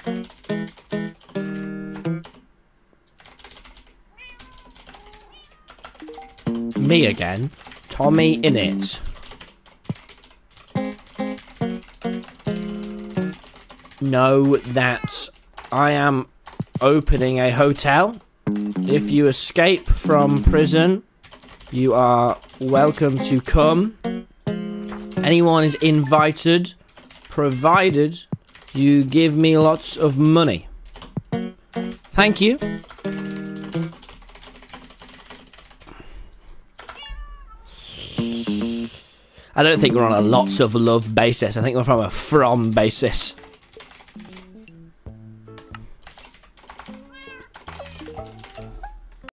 Me again. Tommyinnit. Know that I am opening a hotel. If you escape from prison, you are welcome to come. Anyone is invited, provided you give me lots of money. Thank you. I don't think we're on a lots of love basis. I think we're from a from basis.